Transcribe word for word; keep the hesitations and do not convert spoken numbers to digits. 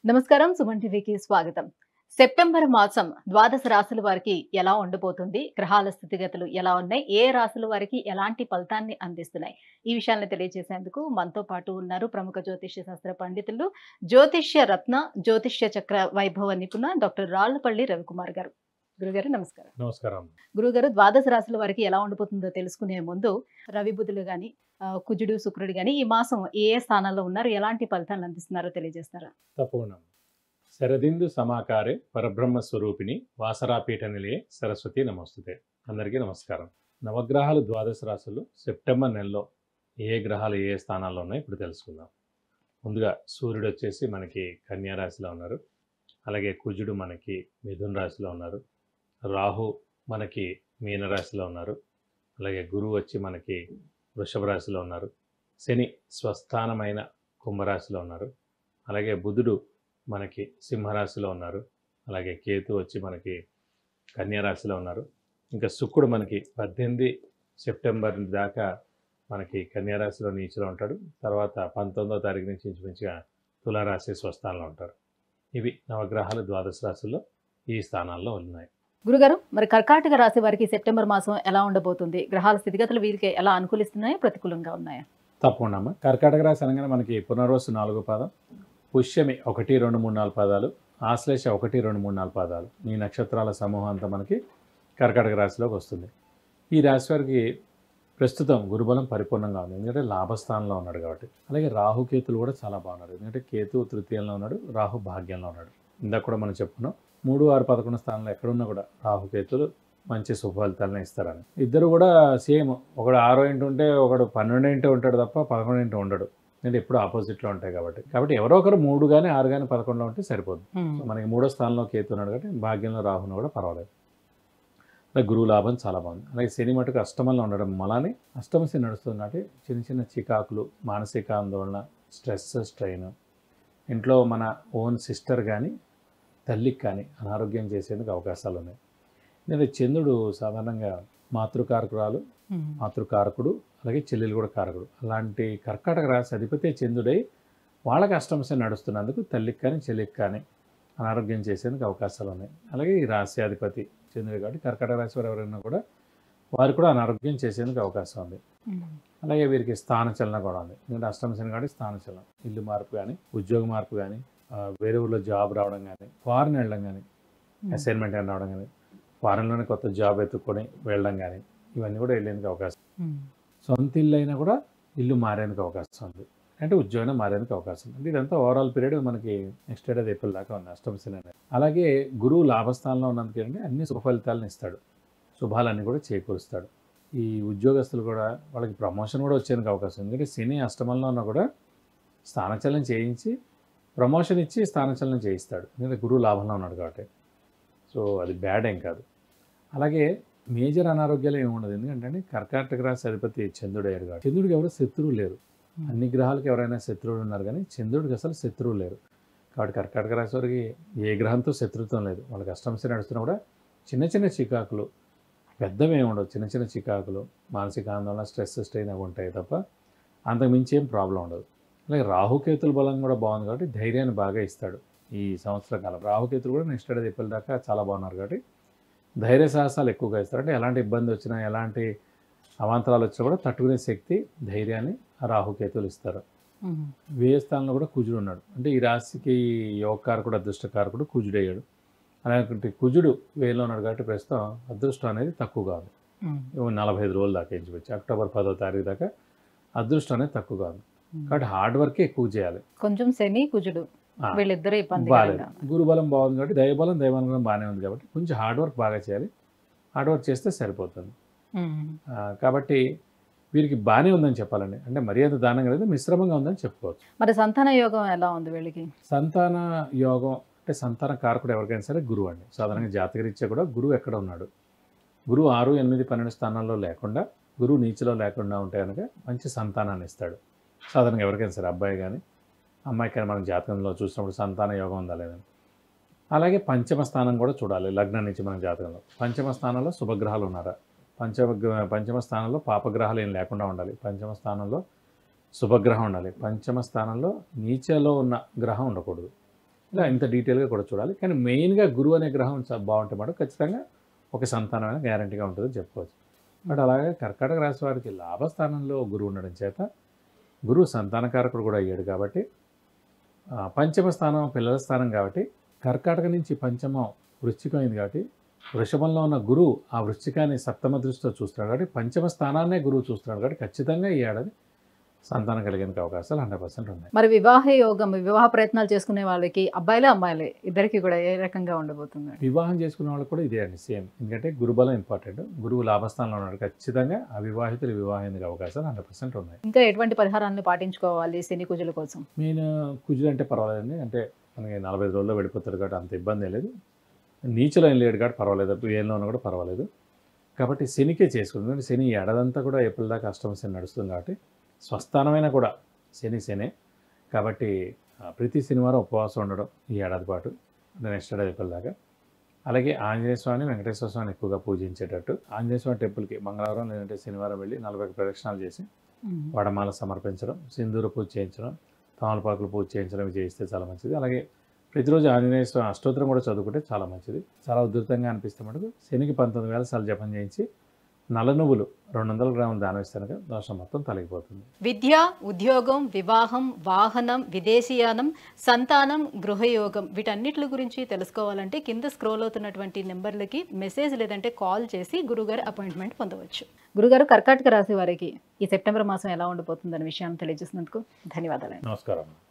నమస్కారం. సుమన్ టీవీకి స్వాగతం. సెప్టెంబర్ మాసం ద్వాదశ రాశుల వారికి ఎలా ఉండబోతుంది? గ్రహాల స్థితిగతులు ఎలా ఉన్నాయి? ఏ రాశుల వారికి ఎలాంటి ఫలితాన్ని అందిస్తున్నాయి? ఈ విషయాలను తెలియజేసేందుకు మనతో పాటు ఉన్నారు ప్రముఖ జ్యోతిష్య శాస్త్ర పండితులు, జ్యోతిష్య రత్న, జ్యోతిష్య చక్ర వైభవ నిపుణ డాక్టర్ రాళ్లపల్లి రవికుమార్ గారు. గురుగారు నమస్కారం. నమస్కారం. గురుగారు, ద్వాదశ రాశుల వారికి ఎలా ఉండబోతుందో తెలుసుకునే ముందు రవి బుధులు గాని, ఆహ్, కుజుడు, శుక్రుడు గాని ఈ మాసం ఏ ఏ స్థానాల్లో ఉన్నారు? ఎలాంటి ఫలితాలను అందిస్తున్నారో తెలియజేస్తారా? తప్పకుండా. శరదిందు సమాకారే పరబ్రహ్మ స్వరూపిణి వాసరాపీఠ నిలయే సరస్వతి నమస్తుతే. అందరికీ నమస్కారం. నవగ్రహాలు ద్వాదశ రాశులు సెప్టెంబర్ నెలలో ఏ గ్రహాలు ఏ స్థానాల్లో ఉన్నాయో ఇప్పుడు తెలుసుకుందాం. ముందుగా సూర్యుడు వచ్చేసి మనకి కన్యా రాశిలో ఉన్నారు. అలాగే కుజుడు మనకి మిథున రాశిలో ఉన్నారు. రాహు మనకి మీనరాశిలో ఉన్నారు. అలాగే గురువు వచ్చి మనకి వృషభ రాశిలో ఉన్నారు. శని స్వస్థానమైన కుంభరాశిలో ఉన్నారు. అలాగే బుధుడు మనకి సింహరాశిలో ఉన్నారు. అలాగే కేతు వచ్చి మనకి కన్యా రాశిలో ఉన్నారు. ఇంకా శుక్రుడు మనకి పద్దెనిమిది సెప్టెంబర్ దాకా మనకి కన్యా రాశిలో నీచులో ఉంటాడు. తర్వాత పంతొమ్మిదో తారీఖు నుంచి ఇంచుమించుగా తులారాశి స్వస్థానంలో ఉంటారు. ఇవి నవగ్రహాలు ద్వాదశ రాశుల్లో ఈ స్థానాల్లో ఉన్నాయి. గురుగారు, మరి కర్కాటక రాశి వారికి సెప్టెంబర్ మాసం ఎలా ఉండబోతుంది? గ్రహాల స్థితిగతులు వీరికి ఎలా అనుకూలిస్తున్నాయో, ప్రతికూలంగా ఉన్నాయా? తప్పకుండా అమ్మ. కర్కాటక రాశి అనగానే మనకి పునర్వసు నాలుగో పాదం, పుష్యమి ఒకటి రెండు మూడు నాలుగు పాదాలు, ఆశ్లేష ఒకటి రెండు మూడు నాలుగు పాదాలు, ఈ నక్షత్రాల సమూహం అంతా మనకి కర్కాటక రాశిలోకి వస్తుంది. ఈ రాశి వారికి ప్రస్తుతం గురుబలం పరిపూర్ణంగా ఉంది, ఎందుకంటే లాభస్థానంలో ఉన్నాడు కాబట్టి. అలాగే రాహుకేతులు కూడా చాలా బాగున్నారు, ఎందుకంటే కేతు తృతీయంలో ఉన్నాడు, రాహు భాగ్యంలో ఉన్నాడు. ఇందాక కూడా మనం చెప్పుకున్నాం, మూడు ఆరు పదకొండు స్థానంలో ఎక్కడున్నా కూడా రాహుకేతులు మంచి శుభఫలితాలను ఇస్తారని. ఇద్దరు కూడా సేమ్, ఒకడు ఆరో ఇంటి ఉంటే ఒకడు పన్నెండు ఇంటి ఉంటాడు తప్ప పదకొండు ఇంటి ఉండడు, అంటే ఎప్పుడు ఆపోజిట్లో ఉంటాయి కాబట్టి. కాబట్టి ఎవరో ఒకరు మూడు కానీ ఆరు కానీ పదకొండులో ఉంటే సరిపోదు. మనకి మూడో స్థానంలో కేతు ఉన్నాడు కాబట్టి భాగ్యంలో రాహును కూడా పర్వాలేదు. అలాగే గురువు లాభం చాలా బాగుంది. అలాగే శని మటుకు అష్టమంలో ఉండడం మలాని అష్టమ శని నడుస్తుంది కాబట్టి చిన్న చిన్న చికాకులు, మానసిక ఆందోళన, స్ట్రెస్, స్ట్రెయిన్, ఇంట్లో మన ఓన్ సిస్టర్ కానీ తల్లికి కానీ అనారోగ్యం చేసేందుకు అవకాశాలు ఉన్నాయి. ఎందుకంటే చంద్రుడు సాధారణంగా మాతృకారకురాలు, మాతృకారకుడు, అలాగే చెల్లెలు కూడా కారకుడు. అలాంటి కర్కాటక రాశి అధిపతి చంద్రుడై వాళ్ళకి అష్టమశని నడుస్తున్నందుకు తల్లికి కానీ చెల్లికి కానీ అనారోగ్యం చేసేందుకు అవకాశాలు ఉన్నాయి. అలాగే ఈ రాశి అధిపతి చంద్రుడు కాబట్టి కర్కాటక రాశి వారు ఎవరైనా కూడా వారు కూడా అనారోగ్యం చేసేందుకు అవకాశం ఉంది. అలాగే వీరికి స్థానచలనం కూడా ఉంది, ఎందుకంటే అష్టమశని కాబట్టి స్థానచలనం, ఇల్లు మార్పు కానీ, ఉద్యోగ మార్పు కానీ, వేరే ఊళ్ళో జాబ్ రావడం కానీ, ఫారెన్ వెళ్ళడం కానీ, అసైన్మెంట్ అని రావడం కానీ, ఫారెన్లోనే కొత్త జాబ్ ఎత్తుక్కొని వెళ్ళడం కానీ, ఇవన్నీ కూడా వెళ్ళేందుకు అవకాశం. సొంత ఇల్లు అయినా కూడా ఇల్లు మారేందుకు అవకాశం ఉంది, అంటే ఉద్యోగం మారేందుకు అవకాశం ఉంది. ఇదంతా ఓవరాల్ పీరియడ్ మనకి నెక్స్ట్ ఏడాది ఏప్రిల్ దాకా ఉంది అష్టమశని అనేది. అలాగే గురువు లాభస్థానంలో ఉన్నందుకు ఏంటంటే అన్ని శుభ ఫలితాలను ఇస్తాడు, శుభాలన్నీ కూడా చేకూరుస్తాడు. ఈ ఉద్యోగస్తులు కూడా వాళ్ళకి ప్రమోషన్ కూడా వచ్చేందుకు అవకాశం ఉంది, ఎందుకంటే శని అష్టమంలో ఉన్నా కూడా స్థానచలనం చేయించి ప్రమోషన్ ఇచ్చి స్థానచలనం చేయిస్తాడు, ఎందుకంటే గురువు లాభంలో ఉన్నాడు కాబట్టి. సో అది బ్యాడ్ ఏం కాదు. అలాగే మేజర్ అనారోగ్యాలు ఏమి ఉండదు, ఎందుకంటే కర్కాటక రాశి అధిపతి చంద్రుడు అయ్యాడు కాబట్టి. చంద్రుడికి ఎవరు శత్రువు లేరు, అన్ని గ్రహాలకు ఎవరైనా శత్రువులు ఉన్నారు కానీ చంద్రుడికి అసలు శత్రువు లేరు. కాబట్టి కర్కాటక రాశి వారికి ఏ గ్రహంతో శత్రుత్వం లేదు. వాళ్ళకి అష్టమశని నడుస్తున్నా కూడా చిన్న చిన్న చికాకులు, పెద్దవి ఏమి ఉండవు, చిన్న చిన్న చికాకులు, మానసిక ఆందోళన, స్ట్రెస్, స్ట్రెయిన్ అవి ఉంటాయి తప్ప అంతకు మించి ఏం ప్రాబ్లం ఉండదు. అలాగే రాహుకేతుల బలం కూడా బాగుంది కాబట్టి ధైర్యాన్ని బాగా ఇస్తాడు ఈ సంవత్సర కాలం. రాహుకేతులు కూడా నెక్స్ట్ ఏడాది ఏప్రిల్ దాకా చాలా బాగున్నారు కాబట్టి ధైర్య సాహసాలు ఎక్కువగా ఇస్తారు. అంటే ఎలాంటి ఇబ్బంది వచ్చినా, ఎలాంటి అవాంతరాలు వచ్చినా కూడా తట్టుకునే శక్తి, ధైర్యాన్ని ఆ రాహుకేతులు ఇస్తారు. వ్యయ స్థానంలో కూడా కుజుడు ఉన్నాడు, అంటే ఈ రాశికి యోగకారకుడు, అదృష్టకారకుడు కుజుడు అయ్యాడు. అలాంటి కుజుడు వేలో ఉన్నాడు కాబట్టి ప్రస్తుతం అదృష్టం అనేది తక్కువగా ఉంది. నలభై ఐదు రోజుల దాకా ఎంచుకోవచ్చు, అక్టోబర్ పదో తారీఖు దాకా అదృష్టం అనేది తక్కువగా ఉంది. కాబట్టి హార్డ్ వర్కే ఎక్కువ చేయాలి. కొంచెం శని కుజుడు వీళ్ళిద్దరూ బాగాలేదు, గురుబలం బాగుంది కాబట్టి దైవబలం దైవానుగ్రహం బాగానే ఉంది కాబట్టి కొంచెం హార్డ్ వర్క్ బాగా చేయాలి. హార్డ్ వర్క్ చేస్తే సరిపోతుంది. కాబట్టి వీరికి బాగానే ఉందని చెప్పాలండి, అంటే మరీ అంత దానంగా లేదు, మిశ్రమంగా ఉందని చెప్పుకోవచ్చు. మరి సంతాన యోగం ఎలా ఉంది వీళ్ళకి? సంతాన యోగం అంటే సంతాన కారకుడు ఎవరికైనా సరే గురువు అండి. సాధారణంగా జాతకరీత్యా కూడా గురువు ఎక్కడ ఉన్నాడు, గురువు ఆరు ఎనిమిది పన్నెండు స్థానాల్లో లేకుండా, గురువు నీచిలో లేకుండా ఉంటే కనుక మంచి సంతానాన్ని ఇస్తాడు. సాధారణంగా ఎవరికైనా సరే, అబ్బాయి కానీ అమ్మాయి కానీ మనం జాతకంలో చూసినప్పుడు సంతాన యోగం ఉందా లేదని. అలాగే పంచమ స్థానం కూడా చూడాలి లగ్నం నుంచి మన జాతకంలో. పంచమ స్థానంలో శుభగ్రహాలు ఉన్నారా, పంచమ పంచమ స్థానంలో పాపగ్రహాలు ఏం లేకుండా ఉండాలి, పంచమ స్థానంలో శుభగ్రహం ఉండాలి, పంచమ స్థానంలో నీచలో ఉన్న గ్రహం ఉండకూడదు. ఇలా ఇంత డీటెయిల్గా కూడా చూడాలి. కానీ మెయిన్గా గురువు అనే గ్రహం చ- బాగుంటే మాట ఖచ్చితంగా ఒక సంతానమైన గ్యారంటీగా ఉంటుందని చెప్పుకోవచ్చు. బట్ అలాగే కర్కాటక రాశి వారికి లాభస్థానంలో గురువు ఉండడం చేత గురువు సంతానకారకుడు కూడా అయ్యాడు కాబట్టి ఆ, పంచమ స్థానం పిల్లల స్థానం కాబట్టి కర్కాటక నుంచి పంచమం వృశ్చికం అయింది కాబట్టి వృషభంలో ఉన్న గురువు ఆ వృశ్చికాన్ని సప్తమ దృష్టితో చూస్తున్నాడు కాబట్టి పంచమ స్థానాన్నే గురువు చూస్తున్నాడు కాబట్టి ఖచ్చితంగా ఈ ఏడాది సంతానం కలిగేందుకు అవకాశాలు హండ్రెడ్ పర్సెంట్ ఉన్నాయి. మరి వివాహ యోగం, వివాహ ప్రయత్నాలు చేసుకునే వాళ్ళకి అబ్బాయిలే అమ్మాయిలే ఇద్దరికి కూడా ఏ రకంగా ఉండబోతుంది? వివాహం చేసుకునే వాళ్ళకి కూడా ఇదే అండి సేమ్. ఎందుకంటే గురుబలం ఇంపార్టెంట్. గురువు లాభస్థానంలో ఉన్నాడు ఖచ్చితంగా అవివాహితులు వివాహం ఎందుకు అవకాశాలు హండ్రెడ్ పర్సెంట్ ఉన్నాయి. ఇంకా ఎటువంటి పరిహారాలను పాటించుకోవాలి శని కుజుల కోసం? మెయిన్ కుజులు అంటే పర్వాలేదండి. అంటే మనకి నలభై ఐదు రోజుల్లో వెళ్ళిపోతాడు కాబట్టి అంత ఇబ్బంది లేదు. నీచులో ఏం లేడు కాబట్టి పర్వాలేదు. ఏళ్ళలో ఉన్నా కూడా పర్వాలేదు. కాబట్టి శనికే చేసుకుంది. ఎందుకంటే శని ఈ ఏడాదంతా కూడా ఏప్రిల్ దాకా అష్టమ శని నడుస్తుంది కాబట్టి స్వస్థానమైన కూడా శని శనే కాబట్టి ఆ, ప్రతి శనివారం ఉపవాసం ఉండడం ఈ ఏడాది పాటు నెక్స్ట్ ఏడాది ఏప్రిల్ దాకా. అలాగే ఆంజనేయ స్వామిని వెంకటేశ్వర స్వామిని ఎక్కువగా పూజించేటట్టు ఆంజనేయ స్వామి టెంపుల్కి మంగళవారం లేదంటే శనివారం వెళ్ళి నలభై ప్రదక్షిణాలు చేసి వడమాల సమర్పించడం, సింధూర పూజ చేయించడం, తమలపాకులు పూజ చేయించడం ఇవి చేయిస్తే చాలా మంచిది. అలాగే ప్రతిరోజు ఆంజనేయ స్వామి అష్టోత్తరం కూడా చదువుకుంటే చాలా మంచిది. చాలా ఉధృతంగా అనిపిస్తే మటుకు శనికి పంతొమ్మిది వేల సార్లు జపం చేయించి నల్ల నువ్వులు రెండు వందల గ్రాములు దానం ఇస్తే కనుక దోషం మొత్తం తొలగిపోతుంది. విద్య, ఉద్యోగం, వివాహం, వాహనం, విదేశీయానం, సంతానం, గృహయోగం వీటన్నిటి గురించి తెలుసుకోవాలంటే కింద స్క్రోల్ అవుతున్నటువంటి నెంబర్లకి మెసేజ్ లేదంటే కాల్ చేసి గురుగారి అపాయింట్మెంట్ పొందవచ్చు. గురుగారు, కర్కాటక రాశి వారికి ఈ సెప్టెంబర్ మాసం ఎలా ఉండబోతుందనే విషయాన్ని తెలియజేసినందుకు ధన్యవాదాలు. నమస్కారం.